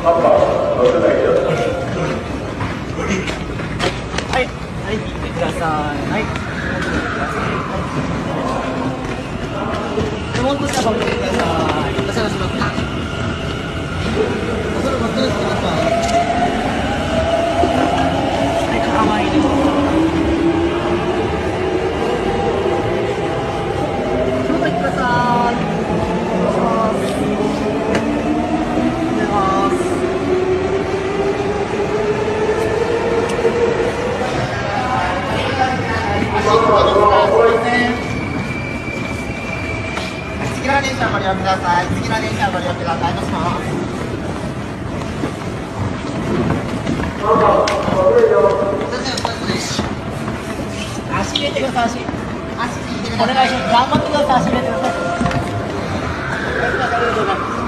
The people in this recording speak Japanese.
はい、はい、切ってください。はい。レモンとしたら持ってください。お探しますか。それ持ってください。はい、かわいいです。どうぞ行ってください。お願いします。お願いします。次の電車ご利用ください。次の電車ご利用ください。どうします。足入れてください。足入れてください。お願いします。頑張ってください。足入れてください。